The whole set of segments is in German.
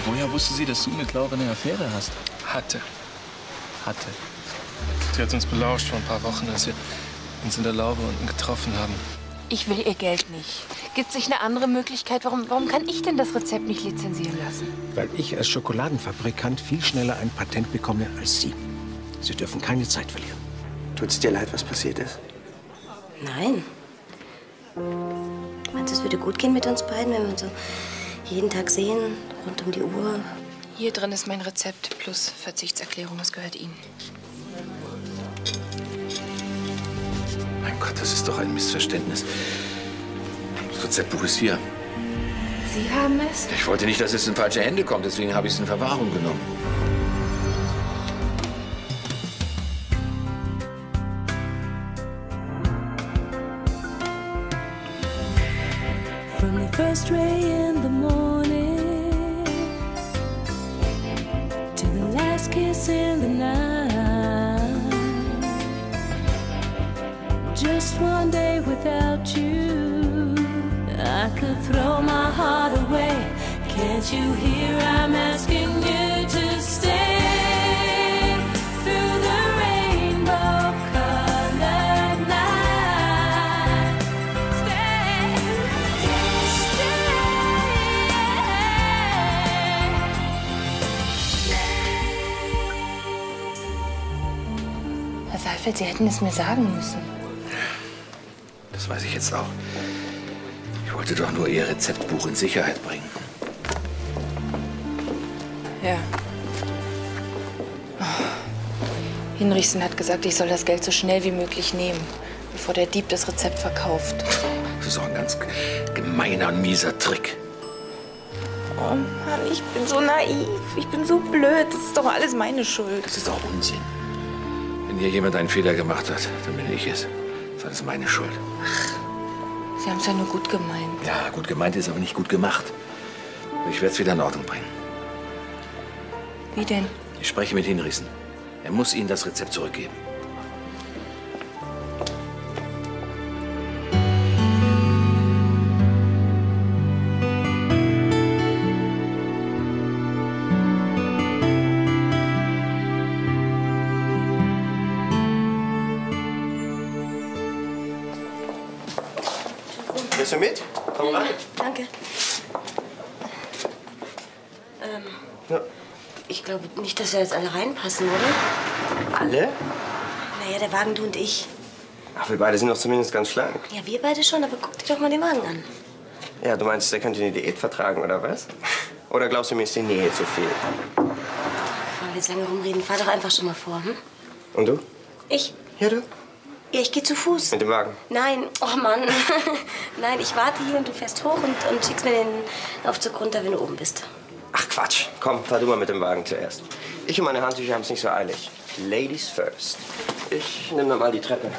Woher wusste sie, dass du mit Laura eine Affäre hast? Hatte. Sie hat uns belauscht vor ein paar Wochen, als wir uns in der Laube unten getroffen haben. Ich will ihr Geld nicht. Gibt es nicht eine andere Möglichkeit? Warum kann ich denn das Rezept nicht lizenzieren lassen? Weil ich als Schokoladenfabrikant viel schneller ein Patent bekomme als Sie. Sie dürfen keine Zeit verlieren. Tut's dir leid, was passiert ist? Nein. Meinst du, es würde gut gehen mit uns beiden, wenn wir uns so jeden Tag sehen, rund um die Uhr? Hier drin ist mein Rezept plus Verzichtserklärung. Das gehört Ihnen. Mein Gott, das ist doch ein Missverständnis. Das Rezeptbuch ist hier. Sie haben es? Ich wollte nicht, dass es in falsche Hände kommt, deswegen habe ich es in Verwahrung genommen. From the first ray in the morning to the last kiss in the night, just one day without you, I could throw my heart away. Can't you hear I'm asking you to stay through the rainbow colored night? Stay, Herr Saalfeld, Sie hätten es mir sagen müssen. Das weiß ich jetzt auch. Ich wollte doch nur Ihr Rezeptbuch in Sicherheit bringen. Ja. Oh. Hinrichsen hat gesagt, ich soll das Geld so schnell wie möglich nehmen, bevor der Dieb das Rezept verkauft. Das ist auch ein ganz gemeiner und mieser Trick. Oh Mann, ich bin so naiv. Ich bin so blöd. Das ist doch alles meine Schuld. Das ist doch Unsinn. Wenn hier jemand einen Fehler gemacht hat, dann bin ich es. Das ist alles meine Schuld. Sie haben es ja nur gut gemeint. Ja, gut gemeint ist aber nicht gut gemacht. Ich werde es wieder in Ordnung bringen. Wie denn? Ich spreche mit Hinrichsen. Er muss Ihnen das Rezept zurückgeben. Willst du mit? Komm rein. Danke. Ja. Ich glaube nicht, dass wir jetzt alle reinpassen, oder? Alle? Naja, der Wagen, du und ich. Ach, wir beide sind doch zumindest ganz schlank. Ja, wir beide schon, aber guck dir doch mal den Wagen an. Ja, du meinst, der könnte eine Diät vertragen, oder was? Oder glaubst du, mir ist die Nähe zu viel? Bevor wir jetzt lange rumreden, fahr doch einfach schon mal vor, hm? Und du? Ich? Ja, du? Ja, ich gehe zu Fuß. Mit dem Wagen? Nein, oh Mann. Nein, ich warte hier und du fährst hoch und schickst mir den Aufzug runter, wenn du oben bist. Ach, Quatsch. Komm, fahr du mal mit dem Wagen zuerst. Ich und meine Handtücher haben es nicht so eilig. Ladies first. Ich nehme noch mal die Treppe.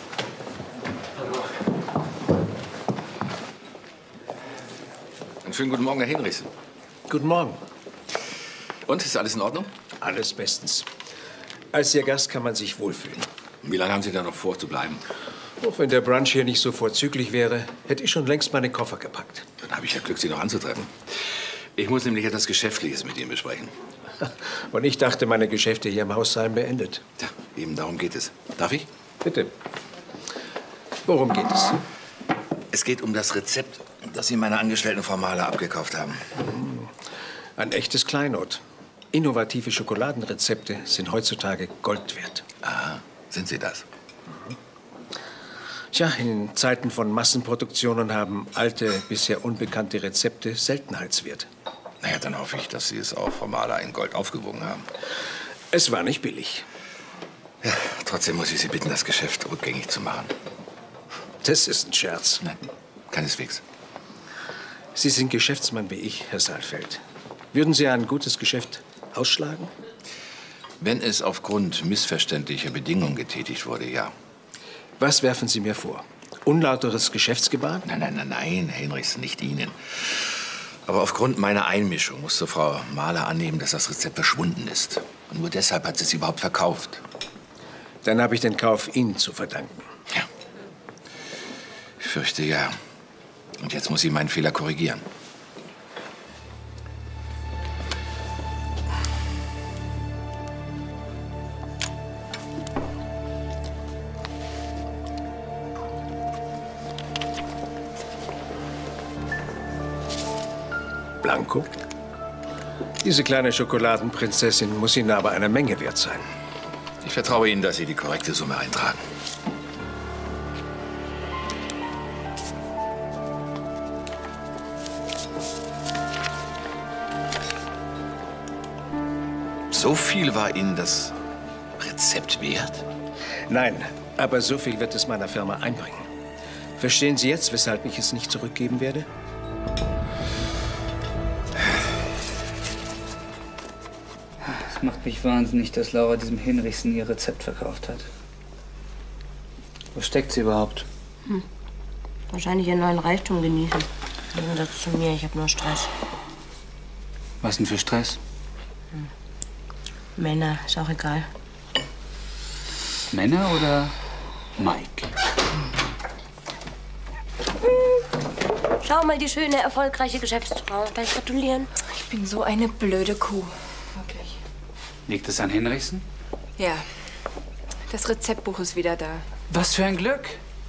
Einen schönen guten Morgen, Herr Hinrichsen. Guten Morgen. Und, ist alles in Ordnung? Alles bestens. Als Ihr Gast kann man sich wohlfühlen. Wie lange haben Sie da noch vor zu bleiben? Auch wenn der Brunch hier nicht so vorzüglich wäre, hätte ich schon längst meine Koffer gepackt. Dann habe ich ja Glück, Sie noch anzutreffen. Ich muss nämlich etwas Geschäftliches mit Ihnen besprechen. Und ich dachte, meine Geschäfte hier im Haus seien beendet. Ja, eben darum geht es. Darf ich? Bitte. Worum geht es? Es geht um das Rezept, das Sie meiner Angestellten Frau Mahler abgekauft haben. Ein echtes Kleinod. Innovative Schokoladenrezepte sind heutzutage Gold wert. Aha, sind sie das? Tja, in Zeiten von Massenproduktionen haben alte, bisher unbekannte Rezepte Seltenheitswert. Naja, dann hoffe ich, dass Sie es auch Frau Mahler in Gold aufgewogen haben. Es war nicht billig. Ja, trotzdem muss ich Sie bitten, das Geschäft rückgängig zu machen. Das ist ein Scherz. Nein, keineswegs. Sie sind Geschäftsmann wie ich, Herr Saalfeld. Würden Sie ein gutes Geschäft ausschlagen? Wenn es aufgrund missverständlicher Bedingungen getätigt wurde, ja. Was werfen Sie mir vor? Unlauteres Geschäftsgebaren? Nein, Herr Hinrichsen, nicht Ihnen. Aber aufgrund meiner Einmischung musste Frau Mahler annehmen, dass das Rezept verschwunden ist. Und nur deshalb hat sie es überhaupt verkauft. Dann habe ich den Kauf Ihnen zu verdanken. Ja. Ich fürchte, ja. Und jetzt muss ich meinen Fehler korrigieren. Blanco? Diese kleine Schokoladenprinzessin muss Ihnen aber eine Menge wert sein. Ich vertraue Ihnen, dass Sie die korrekte Summe eintragen. So viel war Ihnen das Rezept wert? Nein, aber so viel wird es meiner Firma einbringen. Verstehen Sie jetzt, weshalb ich es nicht zurückgeben werde? Es macht mich wahnsinnig, dass Laura diesem Hinrichsen ihr Rezept verkauft hat. Wo steckt sie überhaupt? Wahrscheinlich ihren neuen Reichtum genießen. Im Gegensatz zu mir, ich habe nur Stress. Was denn für Stress? Männer, ist auch egal. Männer oder Mike? Schau mal, die schöne, erfolgreiche Geschäftsfrau. Darf ich gratulieren? Ich bin so eine blöde Kuh. Wirklich. Liegt es an Hinrichsen? Ja. Das Rezeptbuch ist wieder da. Was für ein Glück!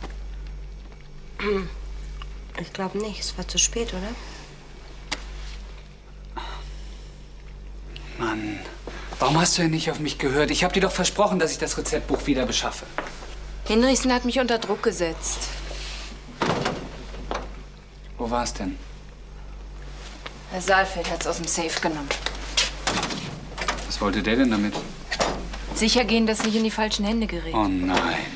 Ich glaube nicht. Es war zu spät, oder? Mann, warum hast du denn nicht auf mich gehört? Ich habe dir doch versprochen, dass ich das Rezeptbuch wieder beschaffe. Hinrichsen hat mich unter Druck gesetzt. Wo war es denn? Herr Saalfeld hat es aus dem Safe genommen. Was wollte der denn damit? Sicher gehen, dass es nicht in die falschen Hände gerät. Oh nein.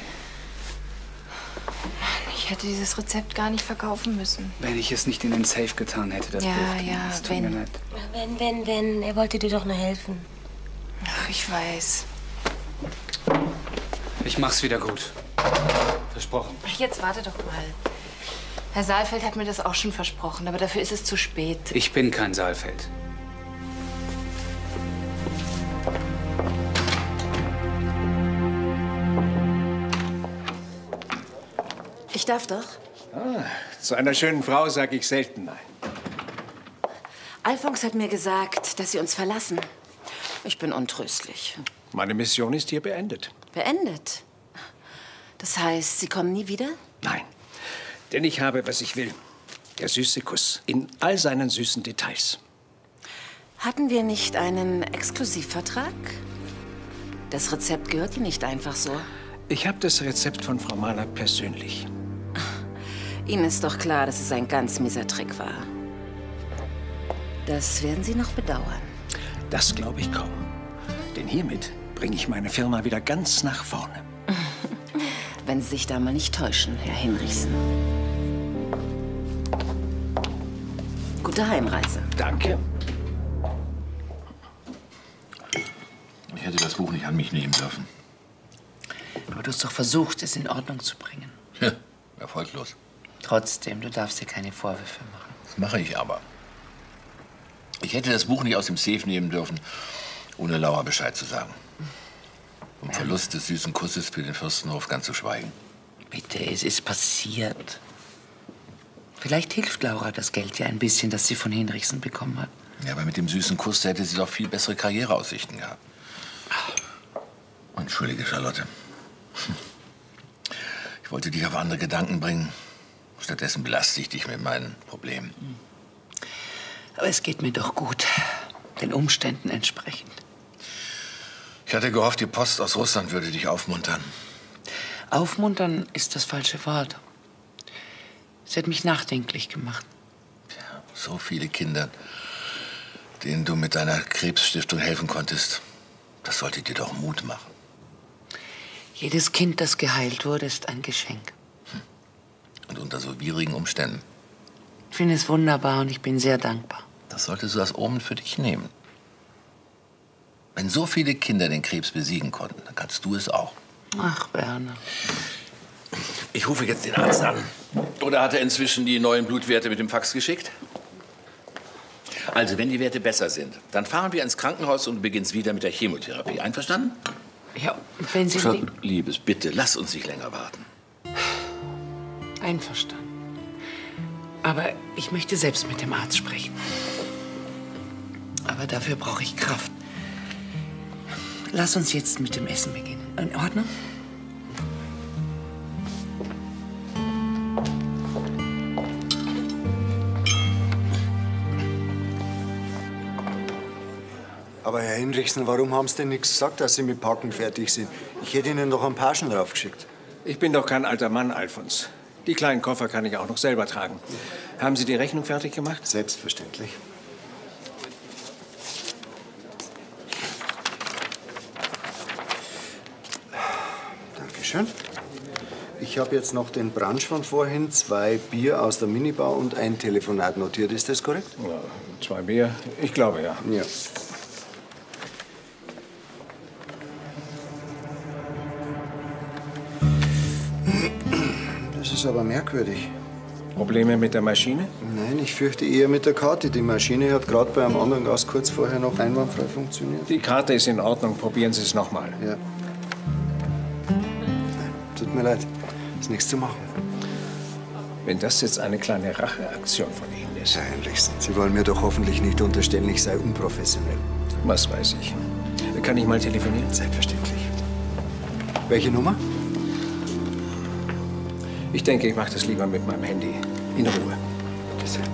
Ich hätte dieses Rezept gar nicht verkaufen müssen. Wenn ich es nicht in den Safe getan hätte, das Ja, Buch. ja, Es tut wenn. mir leid. Wenn. Er wollte dir doch nur helfen. Ach, ich weiß. Ich mach's wieder gut. Versprochen. Ach, jetzt warte doch mal. Herr Saalfeld hat mir das auch schon versprochen, aber dafür ist es zu spät. Ich bin kein Saalfeld. Ich darf doch. Zu einer schönen Frau sage ich selten nein. Alfons hat mir gesagt, dass Sie uns verlassen. Ich bin untröstlich. Meine Mission ist hier beendet. Beendet. Das heißt, Sie kommen nie wieder? Nein, denn ich habe, was ich will. Der süße Kuss in all seinen süßen Details. Hatten wir nicht einen Exklusivvertrag? Das Rezept gehört Ihnen nicht einfach so. Ich habe das Rezept von Frau Mahler persönlich. Ihnen ist doch klar, dass es ein ganz mieser Trick war. Das werden Sie noch bedauern. Das glaube ich kaum. Denn hiermit bringe ich meine Firma wieder ganz nach vorne. Wenn Sie sich da mal nicht täuschen, Herr Hinrichsen. Gute Heimreise. Danke. Ich hätte das Buch nicht an mich nehmen dürfen. Aber du hast doch versucht, es in Ordnung zu bringen. Ja, erfolglos. Trotzdem, du darfst dir keine Vorwürfe machen. Das mache ich aber. Ich hätte das Buch nicht aus dem Safe nehmen dürfen, ohne Laura Bescheid zu sagen. Vom Verlust des süßen Kusses für den Fürstenhof ganz zu schweigen. Bitte, es ist passiert. Vielleicht hilft Laura das Geld ja ein bisschen, das sie von Hinrichsen bekommen hat. Ja, aber mit dem süßen Kuss hätte sie doch viel bessere Karriereaussichten gehabt. Entschuldige, Charlotte. Ich wollte dich auf andere Gedanken bringen. Stattdessen belaste ich dich mit meinen Problemen. Aber es geht mir doch gut. Den Umständen entsprechend. Ich hatte gehofft, die Post aus Russland würde dich aufmuntern. Aufmuntern ist das falsche Wort. Sie hat mich nachdenklich gemacht. Ja, so viele Kinder, denen du mit deiner Krebsstiftung helfen konntest. Das sollte dir doch Mut machen. Jedes Kind, das geheilt wurde, ist ein Geschenk. Und unter so widrigen Umständen. Ich finde es wunderbar und ich bin sehr dankbar. Das solltest du als Omen für dich nehmen. Wenn so viele Kinder den Krebs besiegen konnten, dann kannst du es auch. Ach, Werner. Ich rufe jetzt den Arzt an. Oder hat er inzwischen die neuen Blutwerte mit dem Fax geschickt? Also, wenn die Werte besser sind, dann fahren wir ins Krankenhaus und du beginnst wieder mit der Chemotherapie. Einverstanden? Ja, wenn Sie... Liebes, bitte, lass uns nicht länger warten. Einverstanden. Aber ich möchte selbst mit dem Arzt sprechen. Aber dafür brauche ich Kraft. Lass uns jetzt mit dem Essen beginnen. In Ordnung? Aber Herr Hinrichsen, warum haben Sie denn nichts gesagt, dass Sie mit Packen fertig sind? Ich hätte Ihnen doch einen Pagen draufgeschickt. Ich bin doch kein alter Mann, Alfons. Die kleinen Koffer kann ich auch noch selber tragen. Haben Sie die Rechnung fertig gemacht? Selbstverständlich. Dankeschön. Ich habe jetzt noch den Brunch von vorhin, 2 Bier aus der Minibar und ein Telefonat notiert. Ist das korrekt? Ja, 2 Bier? Ich glaube, ja. Ja. Das ist aber merkwürdig. Probleme mit der Maschine? Nein, ich fürchte eher mit der Karte. Die Maschine hat gerade bei einem anderen Gast kurz vorher noch einwandfrei funktioniert. Die Karte ist in Ordnung. Probieren Sie es noch mal. Ja. Nein, tut mir leid. Ist nichts zu machen. Wenn das jetzt eine kleine Racheaktion von Ihnen ist. Herr Hinrichsen, Sie wollen mir doch hoffentlich nicht unterstellen, ich sei unprofessionell. Was weiß ich. Kann ich mal telefonieren? Selbstverständlich. Welche Nummer? Ich denke, ich mache das lieber mit meinem Handy. In Ruhe. Bitte sehr.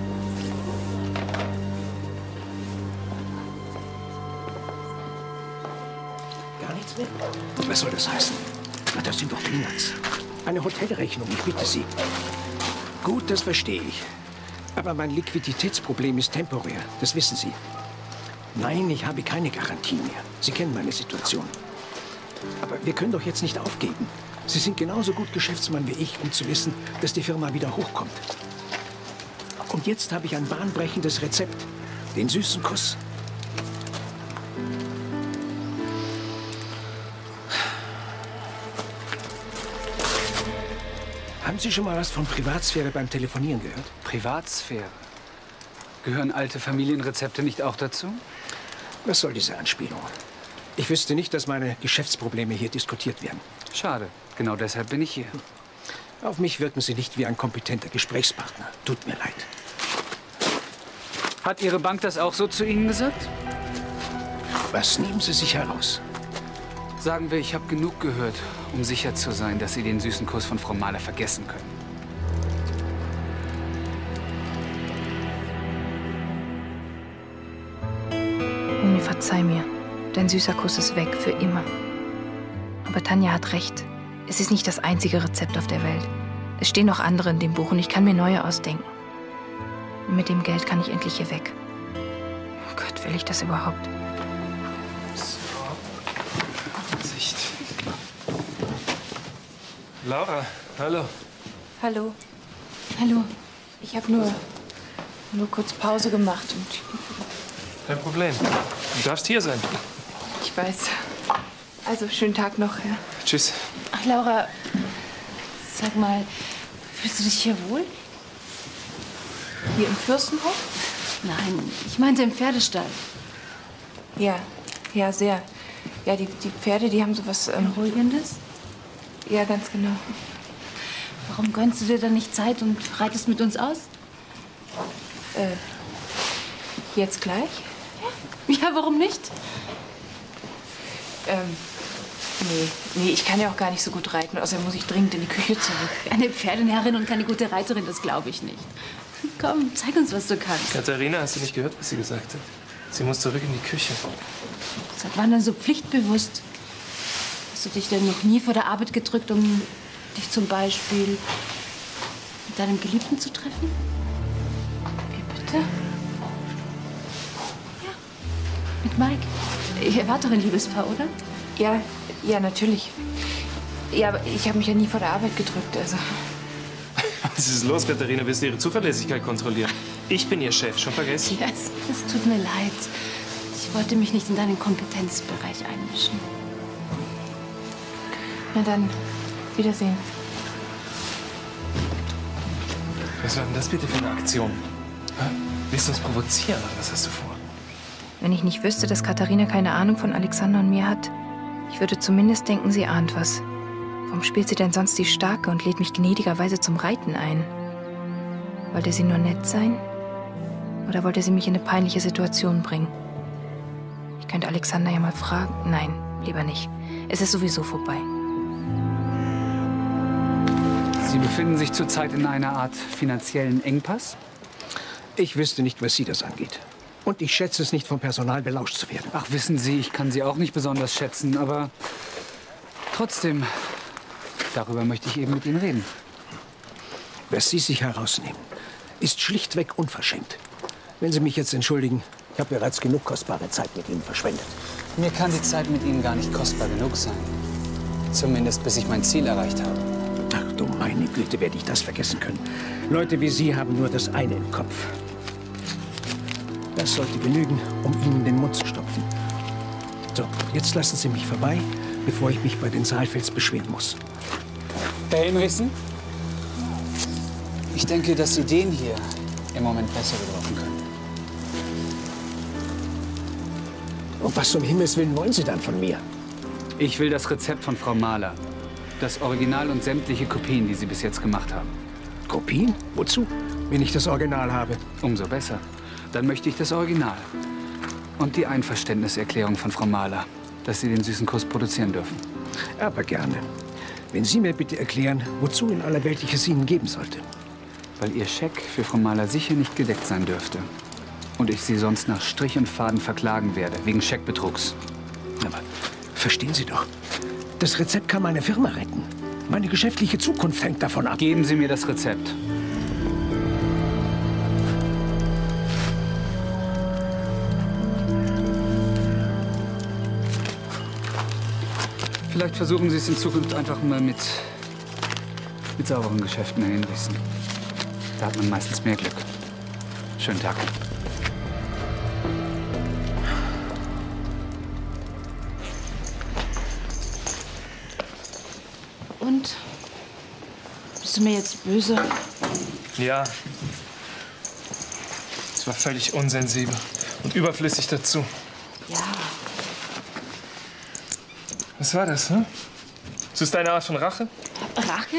Gar nichts mehr? Was soll das heißen? Na, das sind doch Peanuts. Eine Hotelrechnung, ich bitte Sie. Gut, das verstehe ich. Aber mein Liquiditätsproblem ist temporär. Das wissen Sie. Nein, ich habe keine Garantie mehr. Sie kennen meine Situation. Aber wir können doch jetzt nicht aufgeben. Sie sind genauso gut Geschäftsmann wie ich, um zu wissen, dass die Firma wieder hochkommt. Und jetzt habe ich ein bahnbrechendes Rezept. Den süßen Kuss. Haben Sie schon mal was von Privatsphäre beim Telefonieren gehört? Privatsphäre? Gehören alte Familienrezepte nicht auch dazu? Was soll diese Anspielung? Ich wüsste nicht, dass meine Geschäftsprobleme hier diskutiert werden. Schade. Genau deshalb bin ich hier. Auf mich wirken Sie nicht wie ein kompetenter Gesprächspartner. Tut mir leid. Hat Ihre Bank das auch so zu Ihnen gesagt? Was nehmen Sie sich heraus? Sagen wir, ich habe genug gehört, um sicher zu sein, dass Sie den süßen Kuss von Frau Mahler vergessen können. Mumi, verzeih mir. Dein süßer Kuss ist weg, für immer. Aber Tanja hat recht. Es ist nicht das einzige Rezept auf der Welt. Es stehen noch andere in dem Buch und ich kann mir neue ausdenken. Und mit dem Geld kann ich endlich hier weg. Oh Gott, will ich das überhaupt? Sicht. Laura, hallo. Hallo. Hallo. Ich habe nur kurz Pause gemacht und Kein Problem. Du darfst hier sein. ich weiß. Also, schönen Tag noch, ja. Tschüss. Ach, Laura, sag mal, fühlst du dich hier wohl? Hier im Fürstenhof? Nein, ich meinte im Pferdestall. Ja, ja, sehr. Ja, die Pferde, die haben sowas... Beruhigendes? Ja, ganz genau. Warum gönnst du dir dann nicht Zeit und reitest mit uns aus? Jetzt gleich? Ja, warum nicht? Nee, ich kann ja auch gar nicht so gut reiten. Außerdem muss ich dringend in die Küche zurück. Eine Pferdenherrin und keine gute Reiterin, das glaube ich nicht. Komm, zeig uns, was du kannst. Katharina, hast du nicht gehört, was sie gesagt hat? Sie muss zurück in die Küche. Seit wann denn so pflichtbewusst? Hast du dich denn noch nie vor der Arbeit gedrückt, um dich zum Beispiel mit deinem Geliebten zu treffen? Wie bitte? Ja, mit Mike. Ihr wart doch ein Liebespaar, oder? Ja, natürlich. Ja, aber ich habe mich ja nie vor der Arbeit gedrückt, also... Was ist los, Katharina? Willst du ihre Zuverlässigkeit kontrollieren? Ich bin ihr Chef. Schon vergessen? Ja, es tut mir leid. Ich wollte mich nicht in deinen Kompetenzbereich einmischen. Na dann, Wiedersehen. Was war denn das bitte für eine Aktion? Hä? Willst du uns provozieren oder was hast du vor? Wenn ich nicht wüsste, dass Katharina keine Ahnung von Alexander und mir hat, ich würde zumindest denken, sie ahnt was. Warum spielt sie denn sonst die Starke und lädt mich gnädigerweise zum Reiten ein? Wollte sie nur nett sein? Oder wollte sie mich in eine peinliche Situation bringen? Ich könnte Alexander ja mal fragen. Nein, lieber nicht. Es ist sowieso vorbei. Sie befinden sich zurzeit in einer Art finanziellen Engpass? Ich wüsste nicht, was Sie das angeht. Und ich schätze es nicht, vom Personal belauscht zu werden. Ach, wissen Sie, ich kann Sie auch nicht besonders schätzen, aber trotzdem, darüber möchte ich eben mit Ihnen reden. Was Sie sich herausnehmen, ist schlichtweg unverschämt. Wenn Sie mich jetzt entschuldigen, ich habe bereits genug kostbare Zeit mit Ihnen verschwendet. Mir kann die Zeit mit Ihnen gar nicht kostbar genug sein. Zumindest bis ich mein Ziel erreicht habe. Ach du meine Güte, werde ich das vergessen können. Leute wie Sie haben nur das eine im Kopf. Das sollte genügen, um Ihnen den Mund zu stopfen. So, jetzt lassen Sie mich vorbei, bevor ich mich bei den Saalfelds beschweren muss. Herr Hinrichsen? Ich denke, dass Sie den hier im Moment besser gebrauchen können. Und was um Himmels Willen wollen Sie dann von mir? Ich will das Rezept von Frau Mahler. Das Original und sämtliche Kopien, die Sie bis jetzt gemacht haben. Kopien? Wozu? Wenn ich das Original habe. Umso besser. Dann möchte ich das Original. Und die Einverständniserklärung von Frau Mahler, dass Sie den süßen Kuss produzieren dürfen. Aber gerne. Wenn Sie mir bitte erklären, wozu in aller Welt ich es Ihnen geben sollte. Weil Ihr Scheck für Frau Mahler sicher nicht gedeckt sein dürfte. Und ich Sie sonst nach Strich und Faden verklagen werde, wegen Scheckbetrugs. Aber verstehen Sie doch, das Rezept kann meine Firma retten. Meine geschäftliche Zukunft hängt davon ab. Geben Sie mir das Rezept. Vielleicht versuchen Sie es in Zukunft einfach mal mit sauberen Geschäften, Herr Hinrichsen. Da hat man meistens mehr Glück. Schönen Tag. Und? Bist du mir jetzt böse? Ja. Es war völlig unsensibel und überflüssig dazu. Ja. Was war das, ne? Ist das deine Art von Rache? Rache?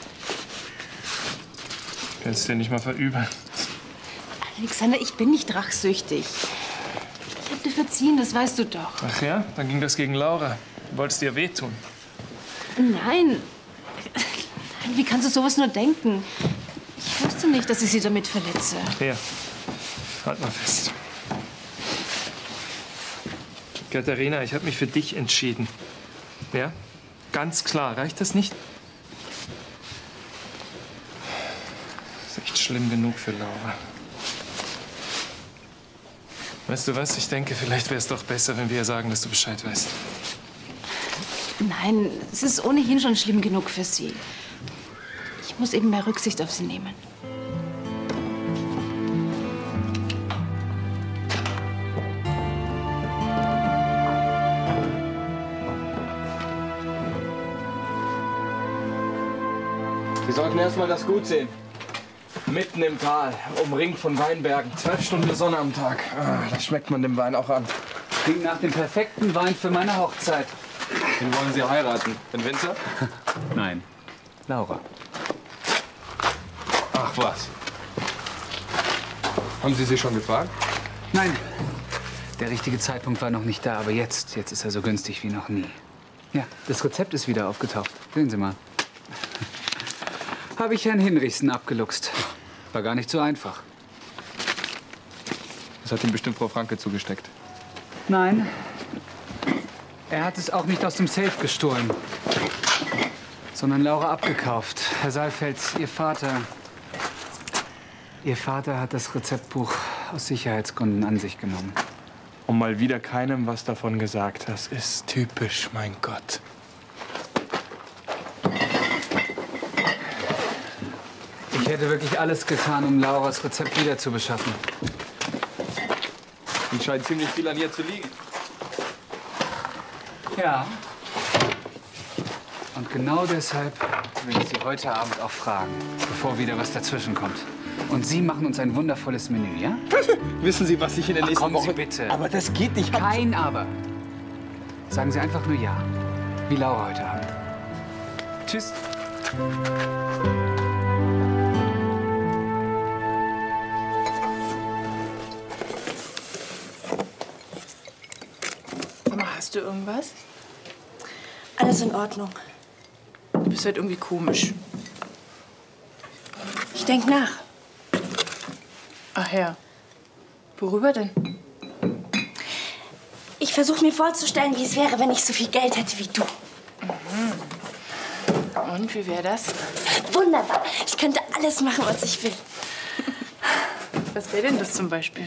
Kannst dir nicht mal verübeln. Alexander, ich bin nicht rachsüchtig. Ich hab dir verziehen, das weißt du doch. Ach ja? Dann ging das gegen Laura. Du wolltest ihr wehtun. Nein. Wie kannst du sowas nur denken? Ich wusste nicht, dass ich sie damit verletze. Hier, halt mal fest. Katharina, ich habe mich für dich entschieden. Ja? Ganz klar. Reicht das nicht? Das ist echt schlimm genug für Laura. Weißt du was? Ich denke, vielleicht wäre es doch besser, wenn wir ihr sagen, dass du Bescheid weißt. Nein, es ist ohnehin schon schlimm genug für sie. Ich muss eben mehr Rücksicht auf sie nehmen. Wir sollten erst mal das Gut sehen. Mitten im Tal, umringt von Weinbergen, 12 Stunden Sonne am Tag. Ah, das schmeckt man dem Wein auch an. Klingt nach dem perfekten Wein für meine Hochzeit. Wen wollen Sie heiraten? Den Winzer? Nein, Laura. Ach was. Haben Sie sie schon gefragt? Nein, der richtige Zeitpunkt war noch nicht da, aber jetzt ist er so günstig wie noch nie. Ja, das Rezept ist wieder aufgetaucht. Sehen Sie mal. Habe ich Herrn Hinrichsen abgeluchst. War gar nicht so einfach. Das hat ihm bestimmt Frau Franke zugesteckt. Nein. Er hat es auch nicht aus dem Safe gestohlen, sondern Laura abgekauft. Herr Saalfeld, Ihr Vater hat das Rezeptbuch aus Sicherheitsgründen an sich genommen. Und mal wieder keinem was davon gesagt. Das ist typisch, mein Gott. Ich hätte wirklich alles getan, um Lauras Rezept wieder zu beschaffen. Ihnen scheint ziemlich viel an ihr zu liegen. Ja. Und genau deshalb will ich Sie heute Abend auch fragen, bevor wieder was dazwischen kommt. Und Sie machen uns ein wundervolles Menü, ja? Wissen Sie, was ich in der nächsten Kommen Woche... Sie bitte. Aber das geht nicht. Kein Aber. Sagen Sie einfach nur Ja. Wie Laura heute Abend. Tschüss. Hast du irgendwas? Alles in Ordnung. Du bist halt irgendwie komisch. Ich denk nach. Ach ja. Worüber denn? Ich versuche mir vorzustellen, wie es wäre, wenn ich so viel Geld hätte wie du. Und wie wäre das? Wunderbar. Ich könnte alles machen, was ich will. Was wäre denn das zum Beispiel?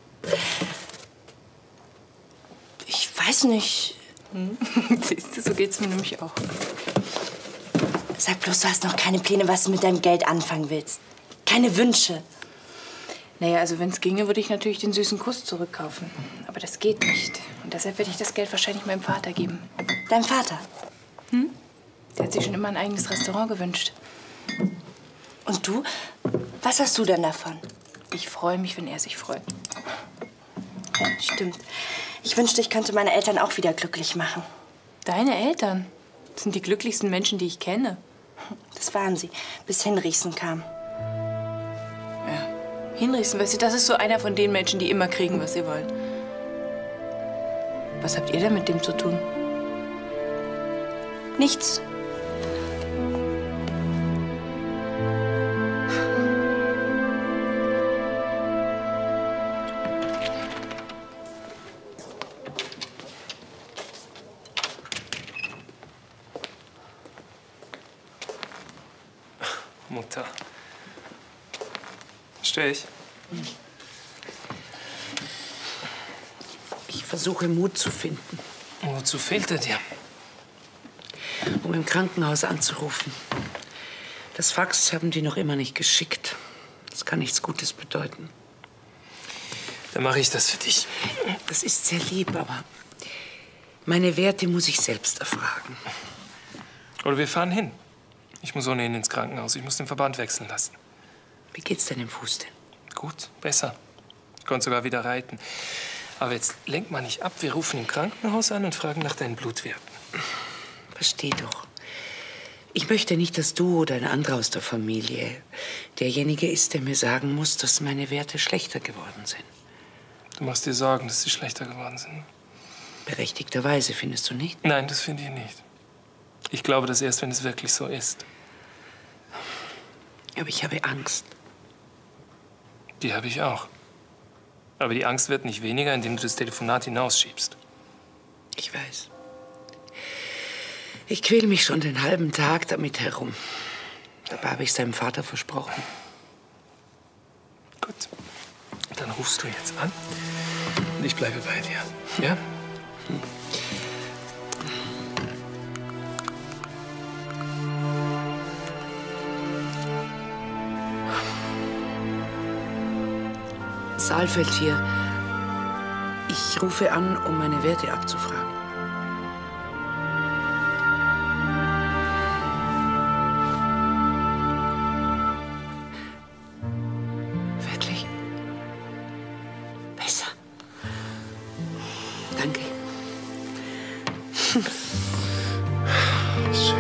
Ich weiß nicht. Siehst du, so geht's mir nämlich auch. Sag bloß, du hast noch keine Pläne, was du mit deinem Geld anfangen willst. Keine Wünsche. Naja, also wenn es ginge, würde ich natürlich den süßen Kuss zurückkaufen. Aber das geht nicht. Und deshalb werde ich das Geld wahrscheinlich meinem Vater geben. Deinem Vater? Der hat sich schon immer ein eigenes Restaurant gewünscht. Und du? Was hast du denn davon? Ich freue mich, wenn er sich freut. Ja, stimmt. Ich wünschte, ich könnte meine Eltern auch wieder glücklich machen. Deine Eltern? Das sind die glücklichsten Menschen, die ich kenne. Das waren sie, bis Hinrichsen kam. Hinrichsen, weißt du, das ist so einer von den Menschen, die immer kriegen, was sie wollen. Was habt ihr denn mit dem zu tun? Nichts. Mutter. Störe ich? Ich versuche, Mut zu finden. Wozu fehlt er dir? Um im Krankenhaus anzurufen. Das Fax haben die noch immer nicht geschickt. Das kann nichts Gutes bedeuten. Dann mache ich das für dich. Das ist sehr lieb, aber meine Werte muss ich selbst erfragen. Oder wir fahren hin. Ich muss ohnehin ins Krankenhaus. Ich muss den Verband wechseln lassen. Wie geht's deinem Fuß denn? Gut, besser. Ich konnte sogar wieder reiten. Aber jetzt lenk mal nicht ab. Wir rufen im Krankenhaus an und fragen nach deinen Blutwerten. Versteh doch. Ich möchte nicht, dass du oder ein anderer aus der Familie derjenige ist, der mir sagen muss, dass meine Werte schlechter geworden sind. Du machst dir Sorgen, dass sie schlechter geworden sind? Berechtigterweise, findest du nicht? Nein, das finde ich nicht. Ich glaube das erst, wenn es wirklich so ist. Aber ich habe Angst. Die habe ich auch. Aber die Angst wird nicht weniger, indem du das Telefonat hinausschiebst. Ich weiß. Ich quäle mich schon den halben Tag damit herum. Dabei habe ich seinem Vater versprochen. Gut. Dann rufst du jetzt an und ich bleibe bei dir. Ja? Saalfeld hier. Ich rufe an, um meine Werte abzufragen. Wirklich? Besser. Danke. Schön.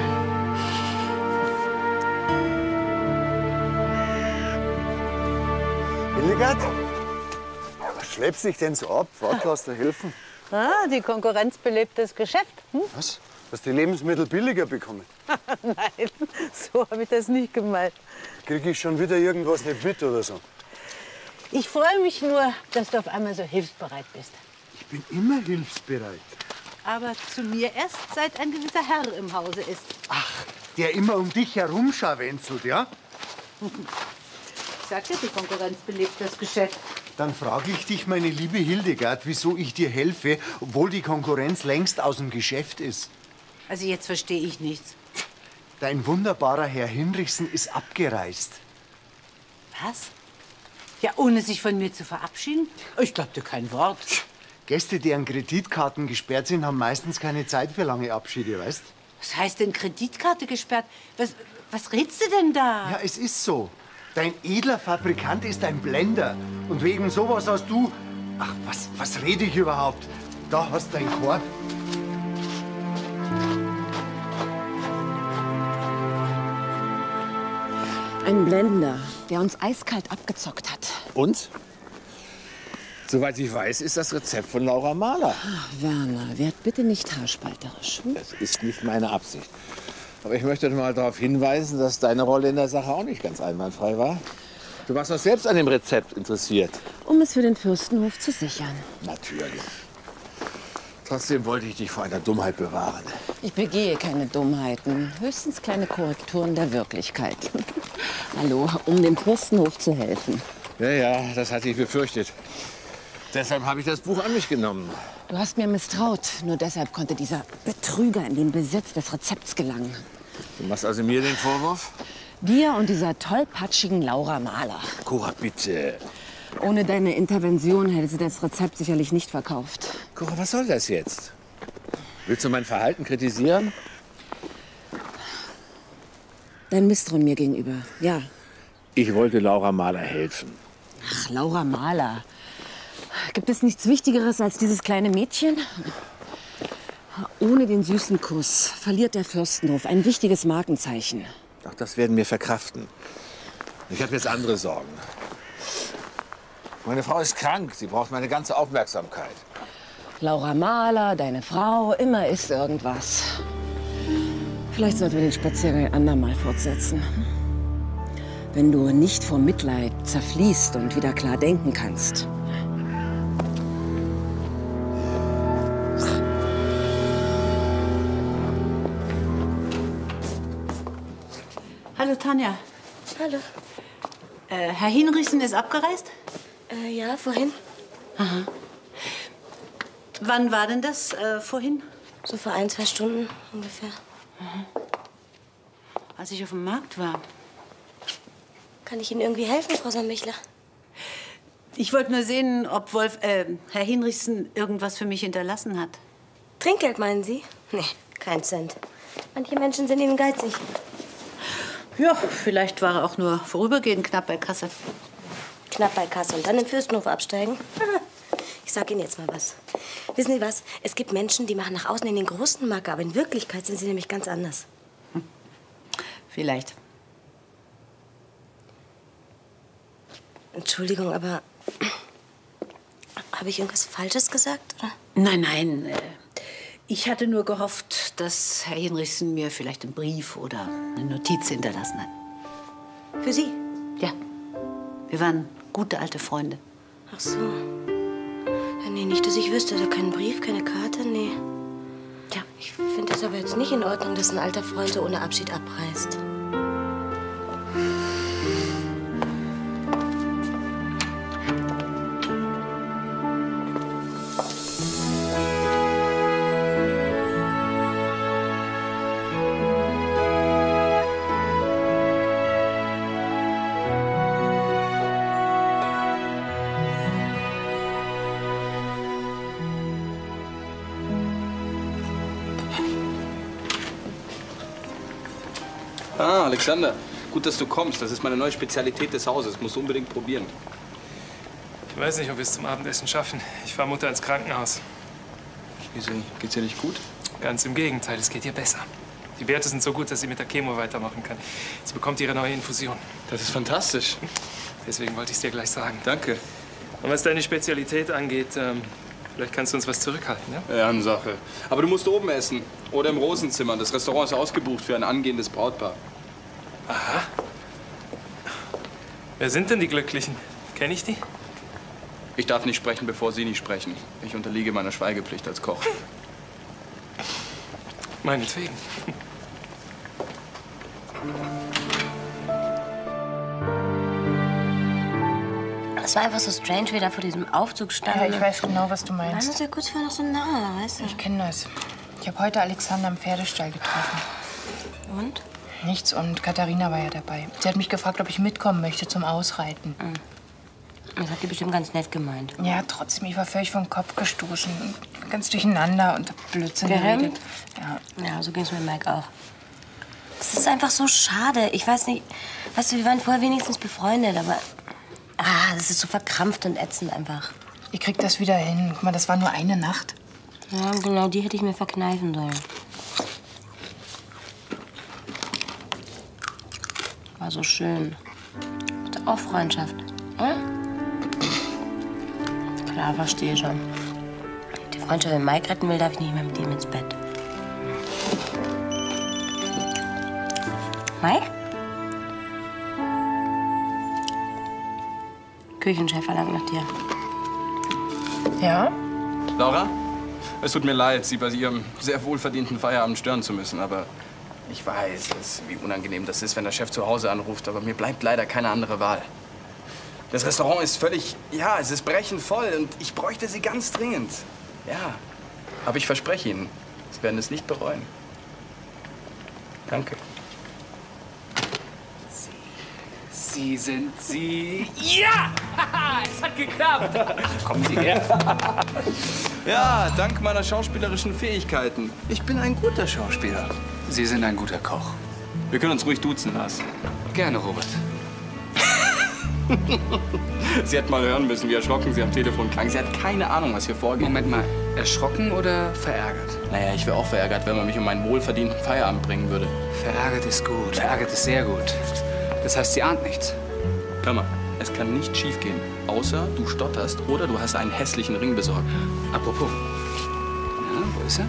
Hildegard? Was schleppst dich denn so ab? Warte, lass dir helfen. Ah, die Konkurrenz belebt das Geschäft. Hm? Was? Hast du die Lebensmittel billiger bekommen? Nein, so habe ich das nicht gemeint. Krieg ich schon wieder irgendwas nicht mit oder so? Ich freue mich nur, dass du auf einmal so hilfsbereit bist. Ich bin immer hilfsbereit. Aber zu mir erst, seit ein gewisser Herr im Hause ist. Der immer um dich herumscharwenzelt, ja? Ich sagte, die Konkurrenz belebt das Geschäft. Dann frage ich dich, meine liebe Hildegard, wieso ich dir helfe, obwohl die Konkurrenz längst aus dem Geschäft ist. Also jetzt verstehe ich nichts. Dein wunderbarer Herr Hinrichsen ist abgereist. Was? Ja, ohne sich von mir zu verabschieden? Ich glaub dir kein Wort. Gäste, deren Kreditkarten gesperrt sind, haben meistens keine Zeit für lange Abschiede, weißt? Was heißt denn Kreditkarte gesperrt? Was redst du denn da? Ja, es ist so. Dein edler Fabrikant ist ein Blender. Und wegen sowas hast du... Ach, was rede ich überhaupt? Da hast du dein Korb. Ein Blender, der uns eiskalt abgezockt hat. Und? Soweit ich weiß, ist das Rezept von Laura Mahler. Ach, Werner, werd bitte nicht haarspalterisch. Hm? Das ist nicht meine Absicht. Aber ich möchte mal darauf hinweisen, dass deine Rolle in der Sache auch nicht ganz einwandfrei war. Du warst doch selbst an dem Rezept interessiert. Um es für den Fürstenhof zu sichern. Natürlich. Trotzdem wollte ich dich vor einer Dummheit bewahren. Ich begehe keine Dummheiten, höchstens kleine Korrekturen der Wirklichkeit. Hallo, um dem Fürstenhof zu helfen. Ja, das hatte ich befürchtet. Deshalb habe ich das Buch an mich genommen. Du hast mir misstraut. Nur deshalb konnte dieser Betrüger in den Besitz des Rezepts gelangen. Du machst also mir den Vorwurf? Dir und dieser tollpatschigen Laura Mahler. Cora, bitte. Ohne deine Intervention hätte sie das Rezept sicherlich nicht verkauft. Cora, was soll das jetzt? Willst du mein Verhalten kritisieren? Dein Misstrauen mir gegenüber, ja. Ich wollte Laura Mahler helfen. Ach, Laura Mahler. Gibt es nichts Wichtigeres als dieses kleine Mädchen? Ohne den süßen Kuss verliert der Fürstenhof ein wichtiges Markenzeichen. Ach, das werden wir verkraften. Ich habe jetzt andere Sorgen. Meine Frau ist krank. Sie braucht meine ganze Aufmerksamkeit. Laura Mahler, deine Frau, immer ist irgendwas. Vielleicht sollten wir den Spaziergang ein andermal fortsetzen. Wenn du nicht vor Mitleid zerfließt und wieder klar denken kannst. Hallo, Tanja. Hallo. Herr Hinrichsen ist abgereist? Ja, vorhin. Aha. Wann war denn das vorhin? So vor 1, 2 Stunden ungefähr. Aha. Als ich auf dem Markt war. Kann ich Ihnen irgendwie helfen, Frau Sammichler? Ich wollte nur sehen, ob Herr Hinrichsen irgendwas für mich hinterlassen hat. Trinkgeld, meinen Sie? Nee, kein Cent. Manche Menschen sind Ihnen geizig. Ja, vielleicht war er auch nur vorübergehend knapp bei Kasse. Knapp bei Kasse und dann im Fürstenhof absteigen? Ich sag Ihnen jetzt mal was. Wissen Sie was? Es gibt Menschen, die machen nach außen in den großen Macker, aber in Wirklichkeit sind sie nämlich ganz anders. Vielleicht. Entschuldigung, aber habe ich irgendwas Falsches gesagt, oder? Nein, nein. Ich hatte nur gehofft, dass Herr Hinrichsen mir vielleicht einen Brief oder eine Notiz hinterlassen hat. Für Sie? Ja. Wir waren gute alte Freunde. Ach so. Ja, nee, nicht, dass ich wüsste. Da kein Brief, keine Karte, nee. Ja. Ich finde das aber jetzt nicht in Ordnung, dass ein alter Freund so ohne Abschied abreist. Ah, Alexander, gut, dass du kommst. Das ist meine neue Spezialität des Hauses. Musst du unbedingt probieren. Ich weiß nicht, ob wir es zum Abendessen schaffen. Ich fahre Mutter ins Krankenhaus. Wieso? Geht's ihr nicht gut? Ganz im Gegenteil, es geht ihr besser. Die Werte sind so gut, dass sie mit der Chemo weitermachen kann. Sie bekommt ihre neue Infusion. Das ist fantastisch. Deswegen wollte ich es dir gleich sagen. Danke. Und was deine Spezialität angeht, vielleicht kannst du uns was zurückhalten, ja? Ehrensache. Aber du musst oben essen. Oder im Rosenzimmer. Das Restaurant ist ausgebucht für ein angehendes Brautpaar. Aha. Wer sind denn die Glücklichen? Kenne ich die? Ich darf nicht sprechen, bevor Sie nicht sprechen. Ich unterliege meiner Schweigepflicht als Koch. Meinetwegen. Es war einfach so strange, wie da vor diesem Aufzug standen. Ja, ich weiß genau, was du Wir waren meinst. uns ja kurz vorher noch so nahe, weißt du? Ich kenne das. Ich habe heute Alexander am Pferdestall getroffen. Und? Nichts, und Katharina war ja dabei. Sie hat mich gefragt, ob ich mitkommen möchte zum Ausreiten. Das hat die bestimmt ganz nett gemeint. Ja, trotzdem, ich war völlig vom Kopf gestoßen. Ganz durcheinander und hab Blödsinn Gehemmt? geredet. Ja. Ja, so ging's mir Mike auch. Es ist einfach so schade. Ich weiß nicht, weißt du, wir waren vorher wenigstens befreundet, aber das ist so verkrampft und ätzend einfach. Ich krieg das wieder hin. Guck mal, das war nur eine Nacht. Ja, genau, die hätte ich mir verkneifen sollen. War so schön. Hatte auch Freundschaft, oder? Klar, verstehe schon. Die Freundschaft, wenn Mike retten will, darf ich nicht mehr mit ihm ins Bett. Mike? Küchenchef verlangt nach dir. Ja? Laura, Es tut mir leid, Sie bei Ihrem sehr wohlverdienten Feierabend stören zu müssen, aber ich weiß, wie unangenehm das ist, wenn der Chef zu Hause anruft, aber mir bleibt leider keine andere Wahl. Das Restaurant ist völlig, ja, es ist brechend voll und ich bräuchte Sie ganz dringend. Ja, aber ich verspreche Ihnen, Sie werden es nicht bereuen. Danke. Sie sind Sie. Ja! Es hat geklappt! Kommen Sie her. Ja, dank meiner schauspielerischen Fähigkeiten. Ich bin ein guter Schauspieler. Sie sind ein guter Koch. Wir können uns ruhig duzen lassen. Gerne, Robert. Sie hätten mal hören müssen, wie erschrocken sie am Telefon klang. Sie hat keine Ahnung, was hier vorgeht. Moment mal, erschrocken oder verärgert? Naja, ich wäre auch verärgert, wenn man mich um meinen wohlverdienten Feierabend bringen würde. Verärgert ist gut. Verärgert ist sehr gut. Das heißt, sie ahnt nichts. Hör mal, es kann nicht schiefgehen. Außer du stotterst oder du hast einen hässlichen Ring besorgt. Apropos. Ja, wo ist er?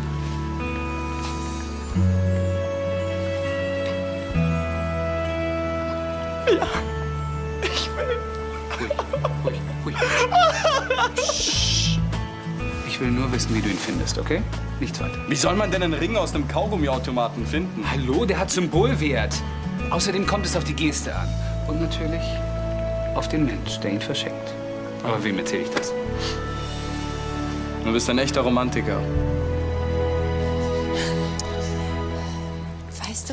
Ja. Ich will. Ruhig. Ich will nur wissen, wie du ihn findest, okay? Nichts weiter. Wie soll man denn einen Ring aus einem Kaugummiautomaten finden? Hallo, der hat Symbolwert. Außerdem kommt es auf die Geste an. Und natürlich auf den Mensch, der ihn verschenkt. Aber wem erzähle ich das? Du bist ein echter Romantiker. Weißt du,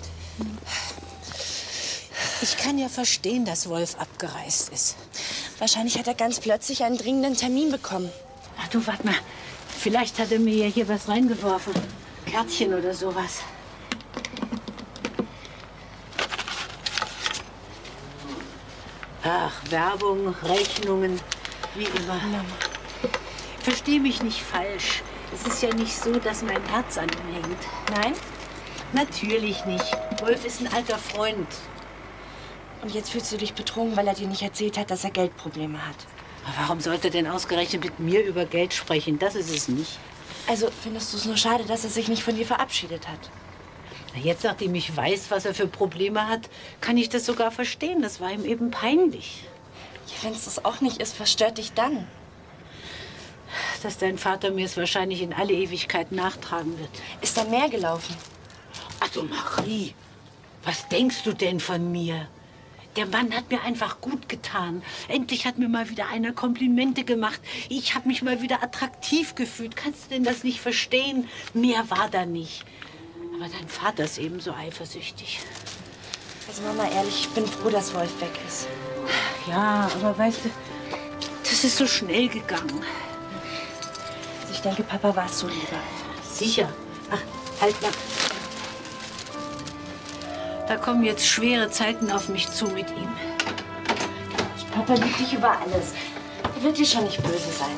ich kann ja verstehen, dass Wolf abgereist ist. Wahrscheinlich hat er ganz plötzlich einen dringenden Termin bekommen. Ach du, warte mal. Vielleicht hat er mir ja hier was reingeworfen. Kärtchen oder sowas. Ach, Werbung, Rechnungen, wie immer. Versteh mich nicht falsch. Es ist ja nicht so, dass mein Herz an ihm hängt. Nein? Natürlich nicht. Wolf ist ein alter Freund. Und jetzt fühlst du dich betrogen, weil er dir nicht erzählt hat, dass er Geldprobleme hat. Aber warum sollte er denn ausgerechnet mit mir über Geld sprechen? Das ist es nicht. Also findest du es nur schade, dass er sich nicht von dir verabschiedet hat? Na, jetzt, nachdem ich weiß, was er für Probleme hat, kann ich das sogar verstehen. Das war ihm eben peinlich. Ja, wenn es das auch nicht ist, was stört dich dann? Dass dein Vater mir es wahrscheinlich in alle Ewigkeit nachtragen wird. Ist da mehr gelaufen? Ach du, Marie, was denkst du denn von mir? Der Mann hat mir einfach gut getan. Endlich hat mir mal wieder einer Komplimente gemacht. Ich habe mich mal wieder attraktiv gefühlt. Kannst du denn das nicht verstehen? Mehr war da nicht. Aber dein Vater ist eben so eifersüchtig. Also Mama, ehrlich, ich bin froh, dass Wolf weg ist. Ja, aber weißt du, das ist so schnell gegangen. Also ich denke, Papa war es so lieber. Sicher. Ach, halt mal. Da kommen jetzt schwere Zeiten auf mich zu mit ihm. Papa liebt dich über alles. Er wird dir schon nicht böse sein.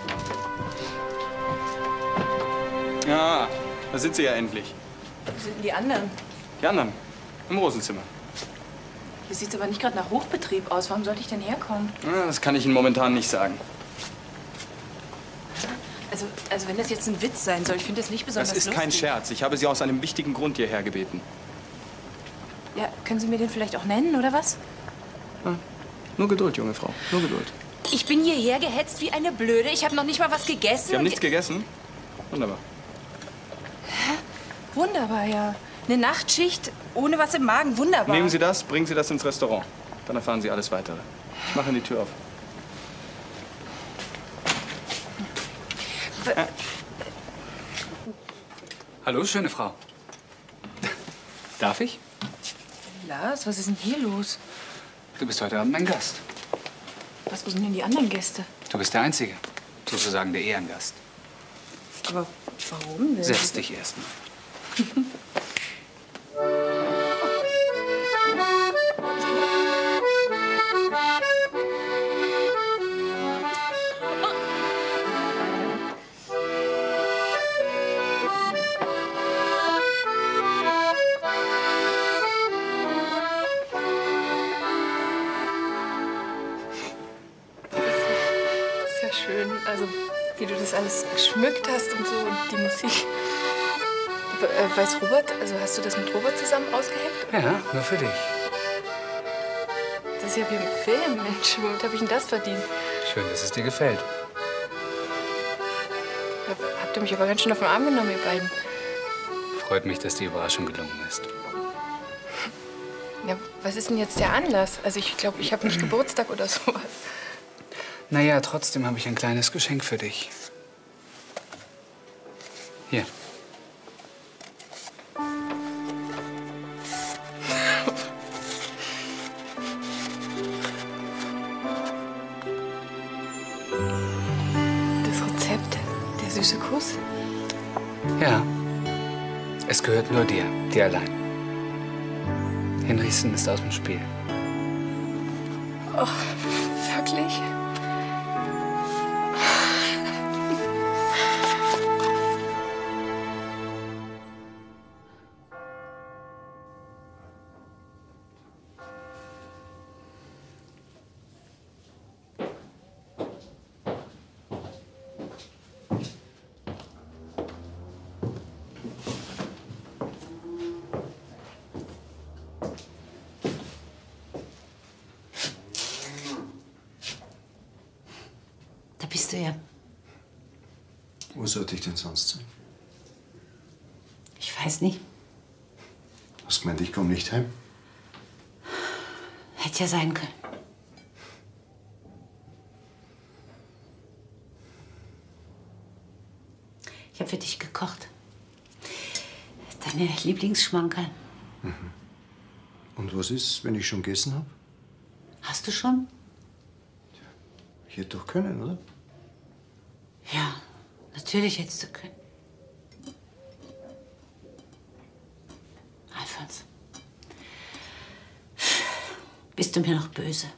Ja, da sind sie ja endlich. Wo sind denn die anderen? Die anderen, im Rosenzimmer. Hier sieht es aber nicht gerade nach Hochbetrieb aus. Warum sollte ich denn herkommen? Ja, das kann ich Ihnen momentan nicht sagen. Also wenn das jetzt ein Witz sein soll, ich finde das nicht besonders Das ist lustig. kein Scherz. Ich habe Sie aus einem wichtigen Grund hierher gebeten. Ja, können Sie mir den vielleicht auch nennen, oder was? Ja, nur Geduld, junge Frau. Nur Geduld. Ich bin hierher gehetzt wie eine Blöde. Ich habe noch nicht mal was gegessen. Sie haben nichts gegessen? Wunderbar. Wunderbar, ja. Eine Nachtschicht ohne was im Magen. Wunderbar. Nehmen Sie das, bringen Sie das ins Restaurant. Dann erfahren Sie alles Weitere. Ich mache Ihnen die Tür auf. Hallo, schöne Frau. Darf ich? Lars, was ist denn hier los? Du bist heute Abend mein Gast. Wo sind denn die anderen Gäste? Du bist der Einzige. Sozusagen der Ehrengast. Aber warum denn? Setz dich erst mal. Schön, also wie du das alles geschmückt hast und so und die Musik. Weiß Robert, also hast du das mit Robert zusammen ausgeheckt? Ja, nur für dich. Das ist ja wie im Film, Mensch. Womit habe ich denn das verdient? Schön, dass es dir gefällt. Habt ihr mich aber ganz schön auf den Arm genommen, ihr beiden. Freut mich, dass die Überraschung gelungen ist. Ja, was ist denn jetzt der Anlass? Also ich glaube, ich habe nicht Geburtstag oder sowas. Naja, trotzdem habe ich ein kleines Geschenk für dich. Hier. Das Rezept, der süße Kuss. Ja. Es gehört nur dir allein. Hinrichsen ist aus dem Spiel. Oh, wirklich? Da bist du ja. Wo sollte ich denn sonst sein? Ich weiß nicht. Hast gemeint, ich komme nicht heim? Hätte ja sein können. Ich habe für dich gekocht. Deine Lieblingsschmankerl. Und was ist, wenn ich schon gegessen habe? Hast du schon? Ich hätte doch können, oder? Ja, natürlich hättest du können. Alfons. Bist du mir noch böse?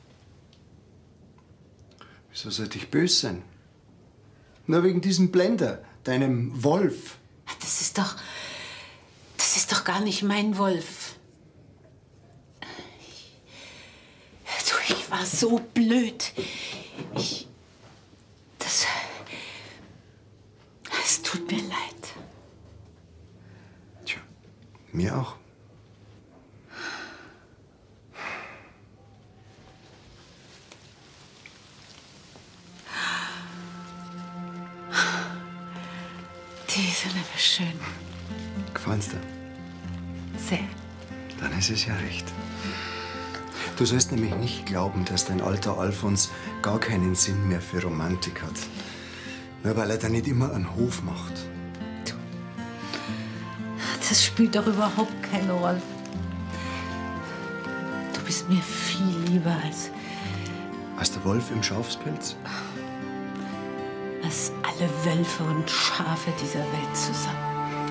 Wieso sollte ich böse sein? Nur wegen diesem Blender, deinem Wolf. Das ist doch gar nicht mein Wolf. Ich war so blöd. Es tut mir leid. Mir auch. Die sind aber schön. Gefallen's dir? Sehr. Dann ist es ja recht. Du sollst nämlich nicht glauben, dass dein alter Alfons gar keinen Sinn mehr für Romantik hat. Nur weil er da nicht immer einen Hof macht. Das spielt doch überhaupt keine Rolle. Du bist mir viel lieber als der Wolf im Schafspelz? Als alle Wölfe und Schafe dieser Welt zusammen.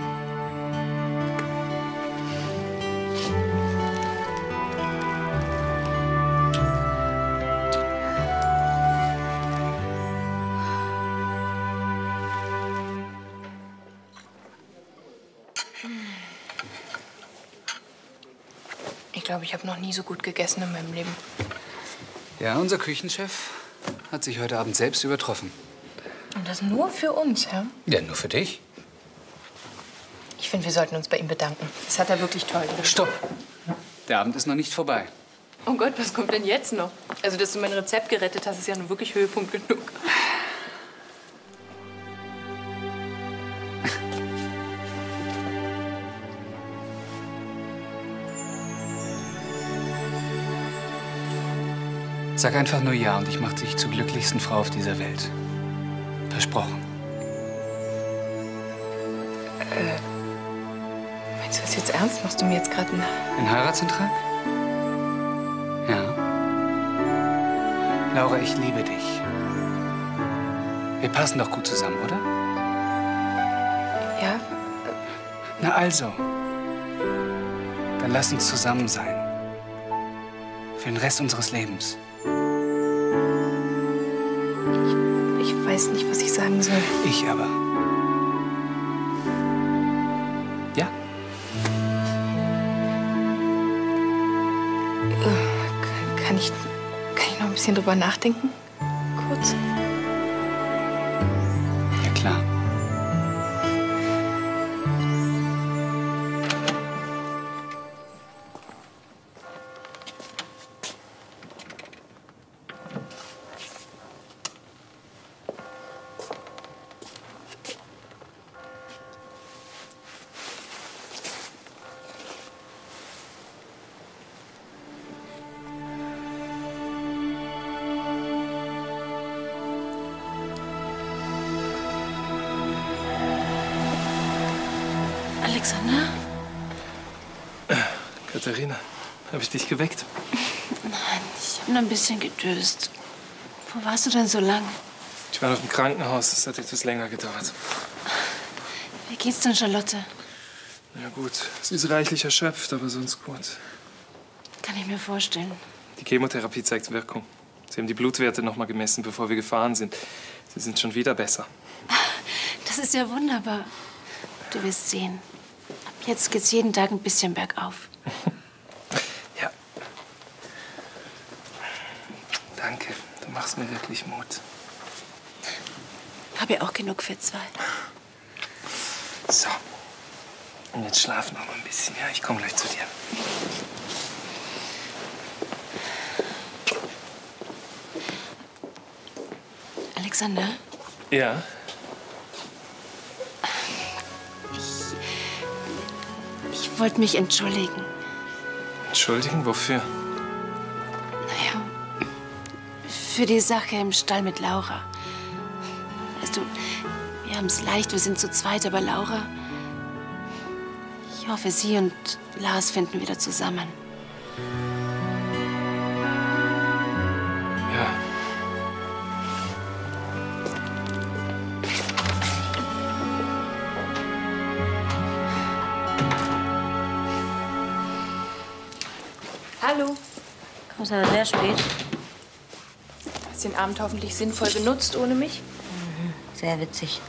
Ich glaube, ich habe noch nie so gut gegessen in meinem Leben. Ja, unser Küchenchef hat sich heute Abend selbst übertroffen. Und das nur für uns, ja? Ja, nur für dich. Ich finde, wir sollten uns bei ihm bedanken. Das hat er wirklich toll gemacht. Stopp! Der Abend ist noch nicht vorbei. Oh Gott, was kommt denn jetzt noch? Also, dass du mein Rezept gerettet hast, ist ja nun wirklich Höhepunkt genug. Sag einfach nur ja und ich mache dich zur glücklichsten Frau auf dieser Welt. Versprochen. Meinst du das jetzt ernst? Machst du mir jetzt gerade einen... Den Heiratsantrag? Ja. Laura, ich liebe dich. Wir passen doch gut zusammen, oder? Ja? Na also. Dann lass uns zusammen sein. Für den Rest unseres Lebens. Ich weiß nicht, was ich sagen soll. Ich aber. Ja? Kann ich noch ein bisschen drüber nachdenken? Kurz? Ja, klar. Alexander? Katharina, habe ich dich geweckt? Nein, ich habe nur ein bisschen gedöst. Wo warst du denn so lang? Ich war noch im Krankenhaus. Das hat etwas länger gedauert. Wie geht's denn, Charlotte? Ja gut, sie ist reichlich erschöpft, aber sonst gut. Kann ich mir vorstellen. Die Chemotherapie zeigt Wirkung. Sie haben die Blutwerte noch mal gemessen, bevor wir gefahren sind. Sie sind schon wieder besser. Das ist ja wunderbar. Du wirst sehen. Ab jetzt geht's jeden Tag ein bisschen bergauf. Ja. Danke, du machst mir wirklich Mut. Habe ja auch genug für zwei. So. Und jetzt schlaf noch mal ein bisschen, ja? Ich komme gleich zu dir. Alexander? Ja? Ich wollte mich entschuldigen. Entschuldigen? Wofür? Naja, für die Sache im Stall mit Laura. Weißt du, wir haben es leicht, wir sind zu zweit, aber Laura... Ich hoffe, sie und Lars finden wieder zusammen. Ja. Hallo. Kommst aber sehr spät. Hast den Abend hoffentlich sinnvoll genutzt ohne mich? Sehr witzig.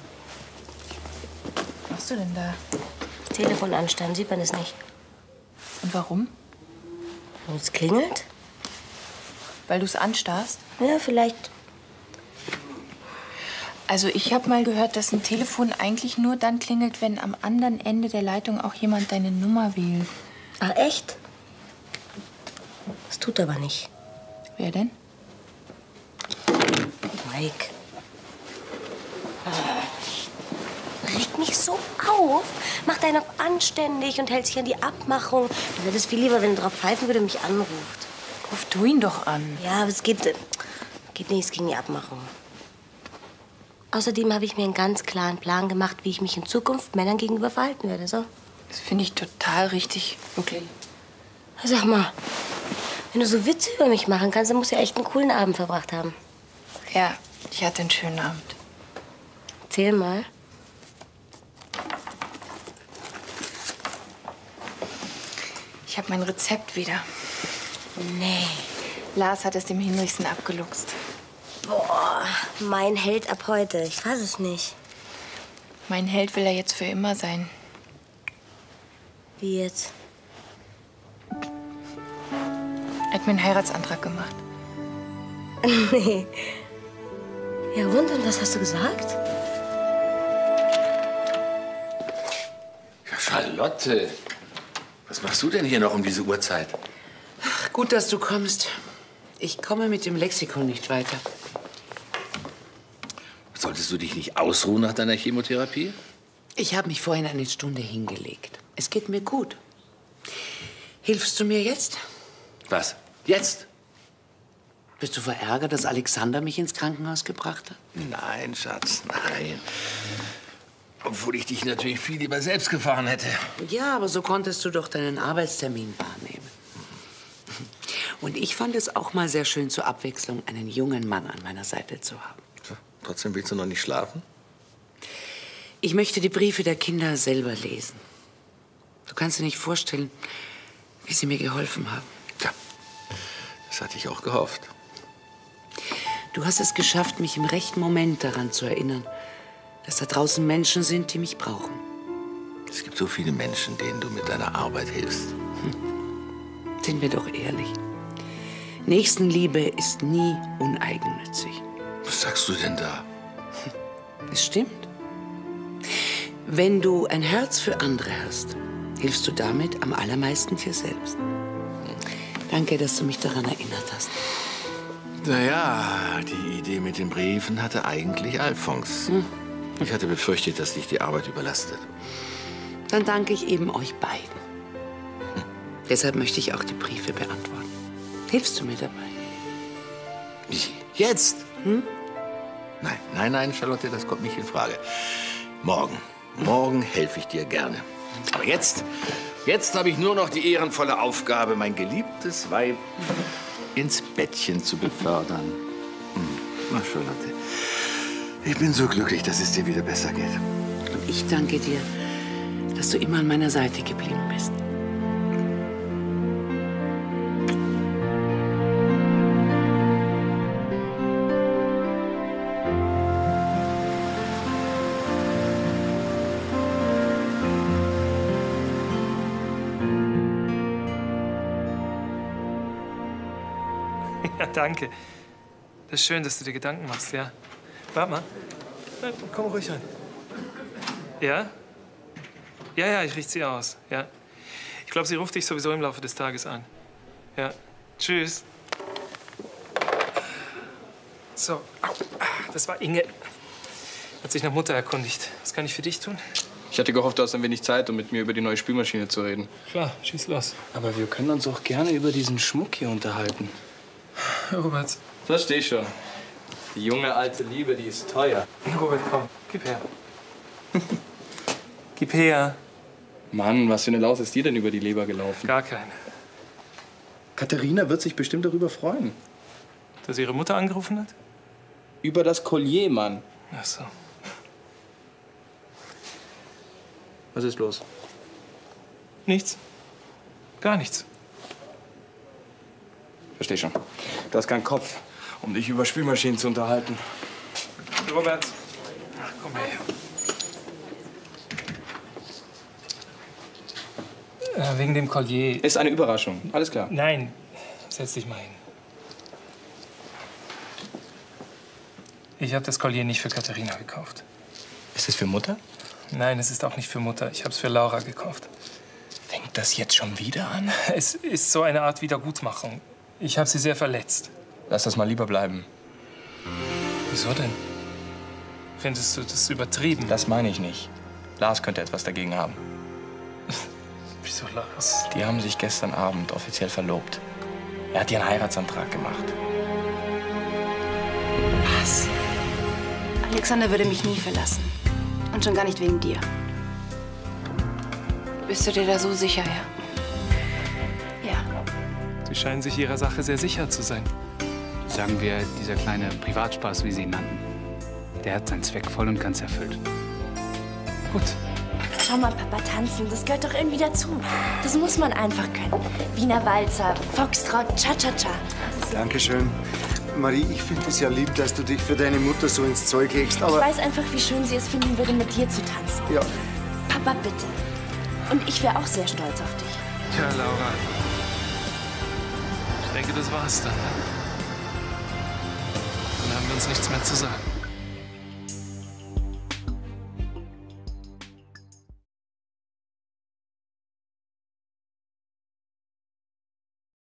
Was machst du denn da? Das Telefon anstellen, sieht man es nicht. Und warum? Und es klingelt? Weil du es anstarrst? Ja, vielleicht. Also ich habe mal gehört, dass ein Telefon eigentlich nur dann klingelt, wenn am anderen Ende der Leitung auch jemand deine Nummer wählt. Ach, echt? Das tut aber nicht. Wer denn? Mike. Regt mich so auf. Macht einen auf anständig und hält sich an die Abmachung. Mir wäre das viel lieber, wenn er drauf pfeifen würde und mich anruft. Ruf du ihn doch an. Ja, aber es geht nichts gegen die Abmachung. Außerdem habe ich mir einen ganz klaren Plan gemacht, wie ich mich in Zukunft Männern gegenüber verhalten werde. So. Das finde ich total richtig, wirklich. Sag mal, wenn du so Witze über mich machen kannst, dann musst du ja echt einen coolen Abend verbracht haben. Ja, ich hatte einen schönen Abend. Erzähl mal. Ich habe mein Rezept wieder. Nee. Lars hat es dem Hinrichsen abgeluchst. Boah, mein Held ab heute. Ich fass es nicht. Mein Held will er jetzt für immer sein. Wie jetzt? Er hat mir einen Heiratsantrag gemacht. Nee. Ja, und was hast du gesagt? Ja, Charlotte, was machst du denn hier noch um diese Uhrzeit? Ach, gut, dass du kommst. Ich komme mit dem Lexikon nicht weiter. Solltest du dich nicht ausruhen nach deiner Chemotherapie? Ich habe mich vorhin eine Stunde hingelegt. Es geht mir gut. Hilfst du mir jetzt? Was? Jetzt? Bist du verärgert, dass Alexander mich ins Krankenhaus gebracht hat? Nein, Schatz, nein. Obwohl ich dich natürlich viel lieber selbst gefahren hätte. Ja, aber so konntest du doch deinen Arbeitstermin wahrnehmen. Und ich fand es auch mal sehr schön, zur Abwechslung einen jungen Mann an meiner Seite zu haben. Trotzdem willst du noch nicht schlafen? Ich möchte die Briefe der Kinder selber lesen. Du kannst dir nicht vorstellen, wie sie mir geholfen haben. Ja, das hatte ich auch gehofft. Du hast es geschafft, mich im rechten Moment daran zu erinnern, dass da draußen Menschen sind, die mich brauchen. Es gibt so viele Menschen, denen du mit deiner Arbeit hilfst. Sind wir doch ehrlich. Nächstenliebe ist nie uneigennützig. Was sagst du denn da? Es stimmt. Wenn du ein Herz für andere hast, hilfst du damit am allermeisten dir selbst. Danke, dass du mich daran erinnert hast. Naja, die Idee mit den Briefen hatte eigentlich Alfons. Ich hatte befürchtet, dass dich die Arbeit überlastet. Dann danke ich eben euch beiden. Deshalb möchte ich auch die Briefe beantworten. Hilfst du mir dabei? Jetzt? Nein, Charlotte, das kommt nicht in Frage. Morgen helfe ich dir gerne. Aber jetzt habe ich nur noch die ehrenvolle Aufgabe, mein geliebtes Weib ins Bettchen zu befördern. Na, Charlotte, ich bin so glücklich, dass es dir wieder besser geht. Und ich danke dir, dass du immer an meiner Seite geblieben bist. Ja, danke. Das ist schön, dass du dir Gedanken machst, ja. Warte mal. Komm ruhig rein. Ja? Ja, ich richte sie aus, ja. Ich glaube, sie ruft dich sowieso im Laufe des Tages an. Ja. Tschüss. So. Au. Das war Inge. Hat sich nach Mutter erkundigt. Was kann ich für dich tun? Ich hatte gehofft, du hast ein wenig Zeit, um mit mir über die neue Spülmaschine zu reden. Klar, schieß los. Aber wir können uns auch gerne über diesen Schmuck hier unterhalten. Robert. Versteh ich schon. Die junge alte Liebe, die ist teuer. Robert, komm, gib her. Gib her. Mann, was für eine Laus ist dir denn über die Leber gelaufen? Gar keine. Katharina wird sich bestimmt darüber freuen. Dass ihre Mutter angerufen hat? Über das Collier, Mann. Ach so. Was ist los? Nichts. Gar nichts. Versteh schon. Du hast keinen Kopf, um dich über Spülmaschinen zu unterhalten. Robert. Ach, komm her. Wegen dem Collier. Ist eine Überraschung. Alles klar. Nein. Setz dich mal hin. Ich habe das Collier nicht für Katharina gekauft. Ist es für Mutter? Nein, es ist auch nicht für Mutter. Ich habe es für Laura gekauft. Fängt das jetzt schon wieder an? Es ist so eine Art Wiedergutmachung. Ich habe sie sehr verletzt. Lass das mal lieber bleiben. Wieso denn? Findest du das übertrieben? Das meine ich nicht. Lars könnte etwas dagegen haben. Wieso Lars? Die haben sich gestern Abend offiziell verlobt. Er hat ihr einen Heiratsantrag gemacht. Was? Alexander würde mich nie verlassen. Und schon gar nicht wegen dir. Bist du dir da so sicher, ja? Ja. Sie scheinen sich ihrer Sache sehr sicher zu sein. Sagen wir, dieser kleine Privatspaß, wie Sie ihn nannten, der hat seinen Zweck voll und ganz erfüllt. Gut. Schau mal, Papa, tanzen, das gehört doch irgendwie dazu. Das muss man einfach können. Wiener Walzer, Foxtrot, Cha-Cha-Cha. Dankeschön. Marie, ich finde es ja lieb, dass du dich für deine Mutter so ins Zeug legst, aber... Ich weiß einfach, wie schön sie es finden würde, mit dir zu tanzen. Ja. Papa, bitte. Und ich wäre auch sehr stolz auf dich. Tja, Laura. Ich denke, das war's dann. Dann haben wir uns nichts mehr zu sagen.